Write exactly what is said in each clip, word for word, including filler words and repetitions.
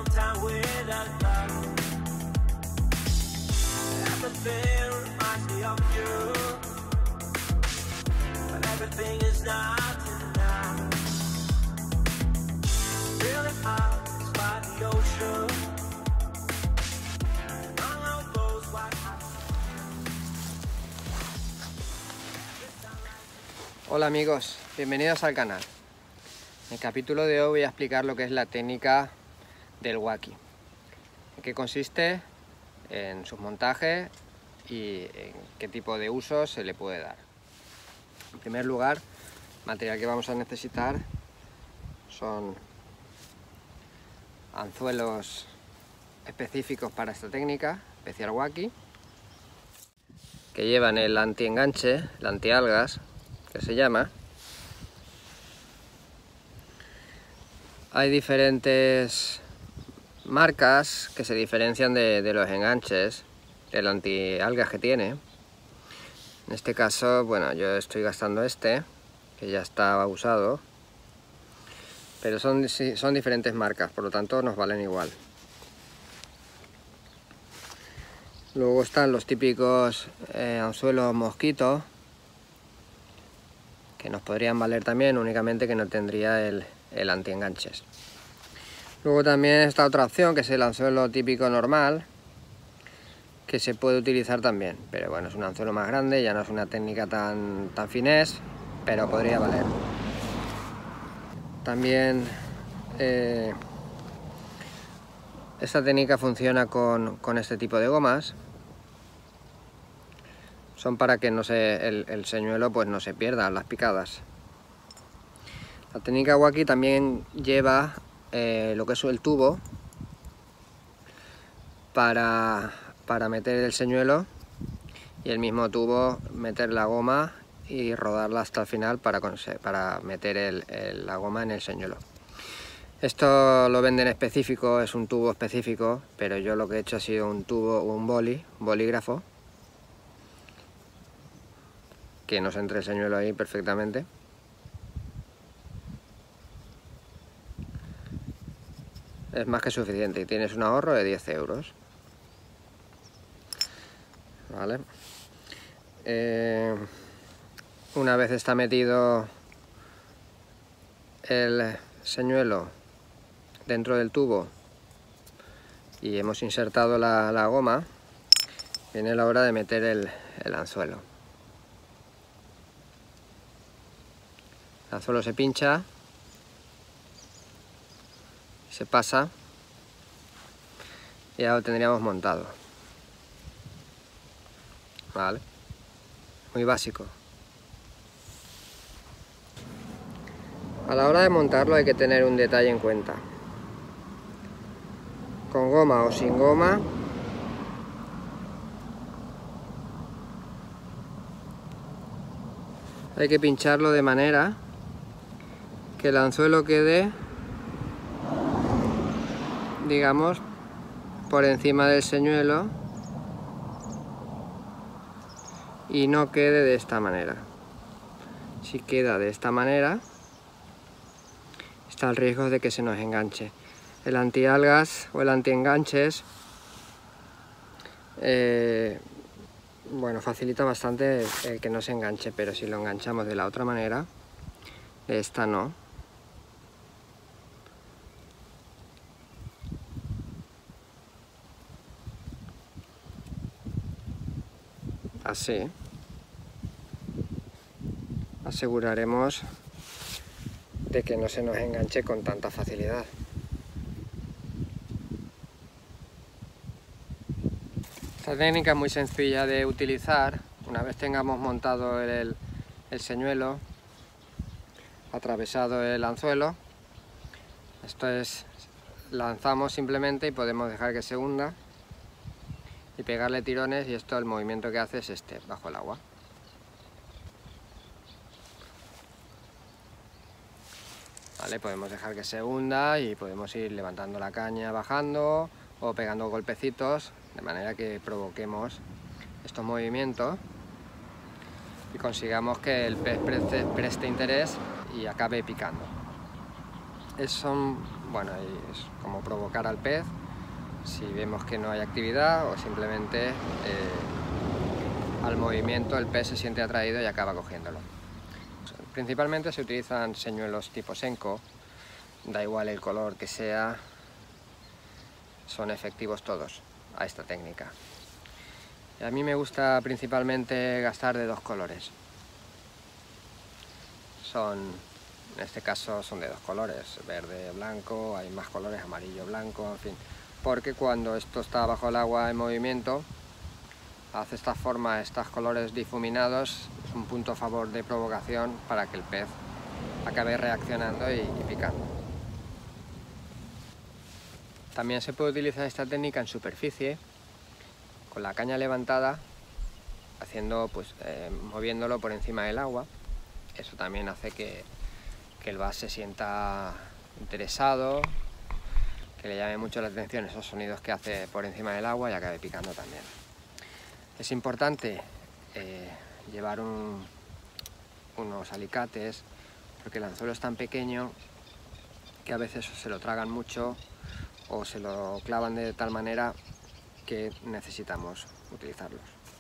long time without love. Everything reminds me of you, but everything is not enough. Really hard by the ocean. Hola amigos, bienvenidos al canal. En el capítulo de hoy voy a explicar lo que es la técnica del waki, en qué consiste, en sus montajes y en qué tipo de uso se le puede dar. En primer lugar, el material que vamos a necesitar son anzuelos específicos para esta técnica, especial waki, que llevan el anti-enganche, el anti-algas, que se llama. Hay diferentes marcas que se diferencian de, de los enganches, del anti-algas que tiene. En este caso, bueno, yo estoy gastando este, que ya está usado, pero son, son diferentes marcas, por lo tanto nos valen igual. Luego están los típicos eh, anzuelos mosquitos, que nos podrían valer también, únicamente que no tendría el, el anti-enganches. Luego también está otra opción, que es el anzuelo típico normal, que se puede utilizar también, pero bueno, es un anzuelo más grande, ya no es una técnica tan, tan finés, pero podría valer. También eh, esta técnica funciona con, con este tipo de gomas. Son para que no se, el, el señuelo pues no se pierda las picadas. La técnica waki también lleva eh, lo que es el tubo para, para meter el señuelo, y el mismo tubo meter la goma y rodarla hasta el final para, para meter el, el, la goma en el señuelo. Esto lo venden específico, es un tubo específico, pero yo lo que he hecho ha sido un tubo, un boli, un bolígrafo, que nos entre el señuelo ahí perfectamente. Es más que suficiente y tienes un ahorro de diez euros. Vale. Eh, una vez está metido el señuelo dentro del tubo y hemos insertado la, la goma, viene la hora de meter el, el anzuelo. El anzuelo se pincha, se pasa y ya lo tendríamos montado. Vale, muy básico. A la hora de montarlo hay que tener un detalle en cuenta. Con goma o sin goma, hay que pincharlo de manera que el anzuelo quede, digamos, por encima del señuelo y no quede de esta manera. Si queda de esta manera, está el riesgo de que se nos enganche. El anti-algas o el anti-enganches eh, bueno, facilita bastante el que no se enganche, pero si lo enganchamos de la otra manera, de esta no, así, aseguraremos de que no se nos enganche con tanta facilidad. Esta técnica es muy sencilla de utilizar. Una vez tengamos montado el, el señuelo, atravesado el anzuelo, esto es, lanzamos simplemente y podemos dejar que se hunda y pegarle tirones, y esto, el movimiento que hace es este, bajo el agua. Vale, podemos dejar que se hunda y podemos ir levantando la caña, bajando o pegando golpecitos, de manera que provoquemos estos movimientos y consigamos que el pez preste, preste interés y acabe picando. Es, son bueno, es como provocar al pez si vemos que no hay actividad o simplemente eh, al movimiento el pez se siente atraído y acaba cogiéndolo. Principalmente se utilizan señuelos tipo Senko, da igual el color que sea, son efectivos todos a esta técnica. Y a mí me gusta principalmente gastar de dos colores. Son, en este caso son de dos colores, verde, blanco, hay más colores, amarillo, blanco, en fin. Porque cuando esto está bajo el agua en movimiento, hace esta forma, estos colores difuminados, es un punto a favor de provocación para que el pez acabe reaccionando y, y picando. También se puede utilizar esta técnica en superficie, con la caña levantada, haciendo, pues, eh, moviéndolo por encima del agua. Eso también hace que, que el bass se sienta interesado, que le llame mucho la atención esos sonidos que hace por encima del agua y acabe picando también. Es importante eh, llevar un, unos alicates, porque el anzuelo es tan pequeño que a veces se lo tragan mucho o se lo clavan de tal manera que necesitamos utilizarlos.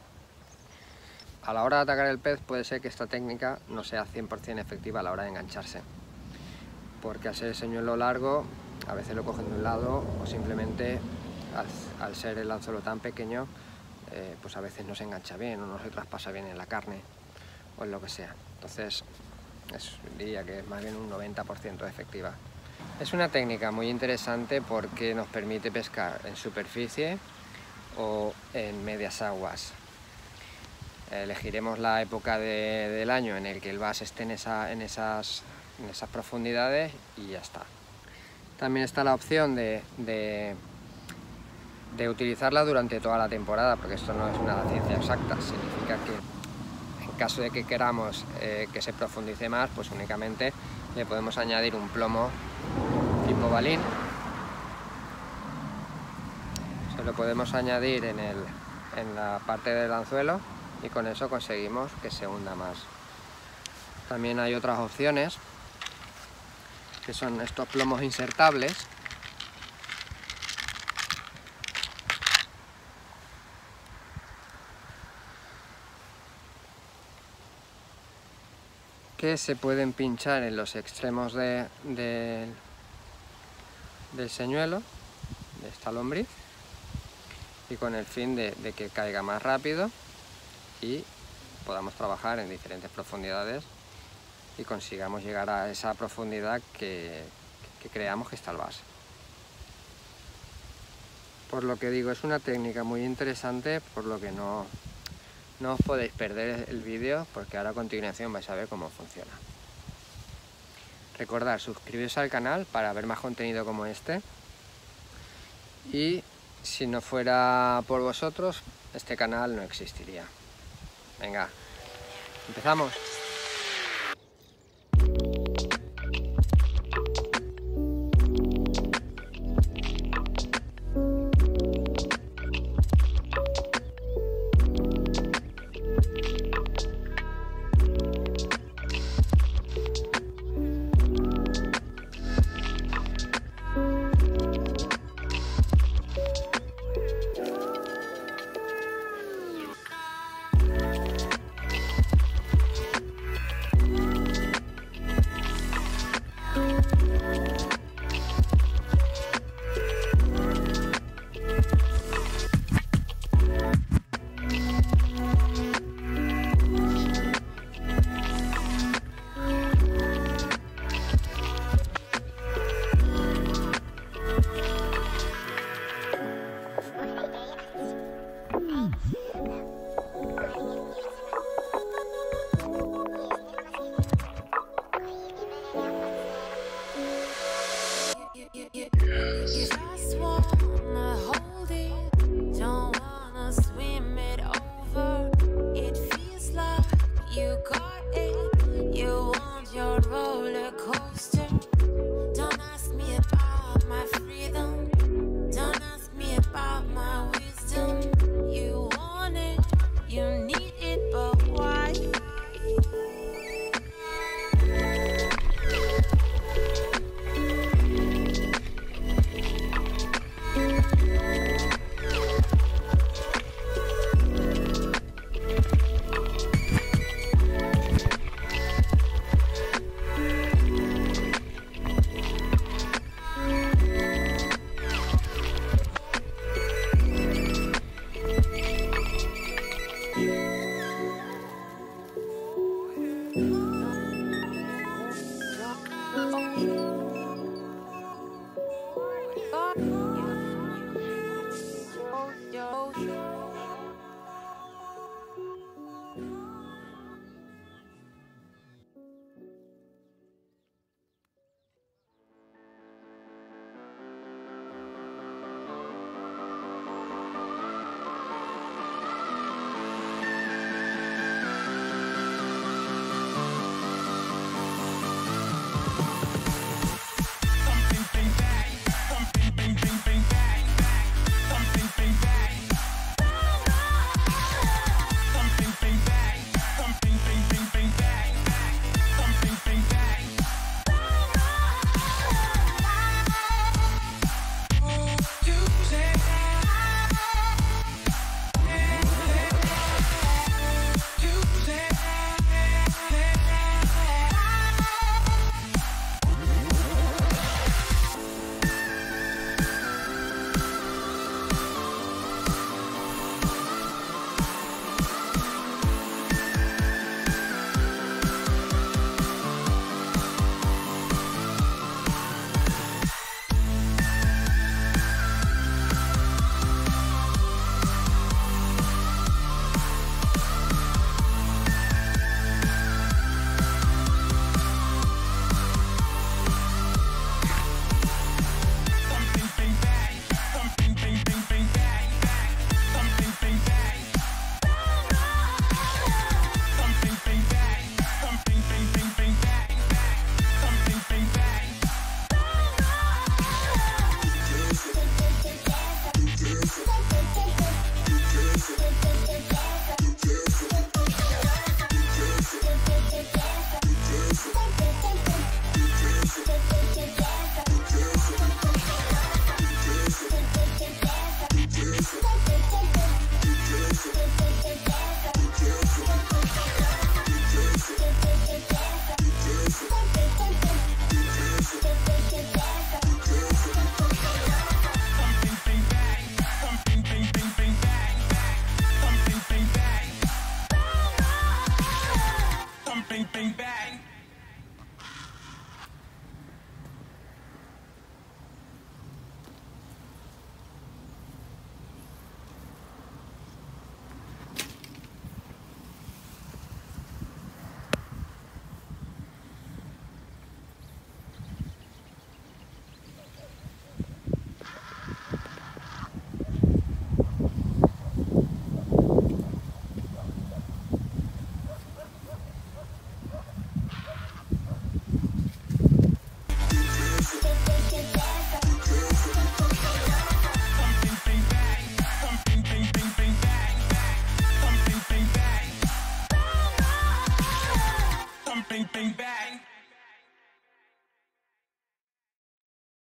A la hora de atacar el pez puede ser que esta técnica no sea cien por cien efectiva a la hora de engancharse, porque al ser el señuelo largo a veces lo cogen de un lado o simplemente al, al ser el anzuelo tan pequeño eh, pues a veces no se engancha bien o no se traspasa bien en la carne o en lo que sea. Entonces es, diría que es más bien un noventa por ciento efectiva. Es una técnica muy interesante porque nos permite pescar en superficie o en medias aguas. Elegiremos la época de, del año en el que el bass esté en, esa, en, esas, en esas profundidades y ya está. También está la opción de, de, de utilizarla durante toda la temporada, porque esto no es una ciencia exacta. Significa que en caso de que queramos eh, que se profundice más, pues únicamente le podemos añadir un plomo tipo balín. Se lo podemos añadir en, el, en la parte del anzuelo y con eso conseguimos que se hunda más. También hay otras opciones, que son estos plomos insertables, que se pueden pinchar en los extremos de, de, del señuelo, de esta lombriz, y con el fin de, de que caiga más rápido y podamos trabajar en diferentes profundidades y consigamos llegar a esa profundidad que, que creamos que está el bass. Por lo que digo, es una técnica muy interesante, por lo que no, no os podéis perder el vídeo, porque ahora a continuación vais a ver cómo funciona. Recordad, suscribiros al canal para ver más contenido como este, y si no fuera por vosotros, este canal no existiría. Venga, empezamos.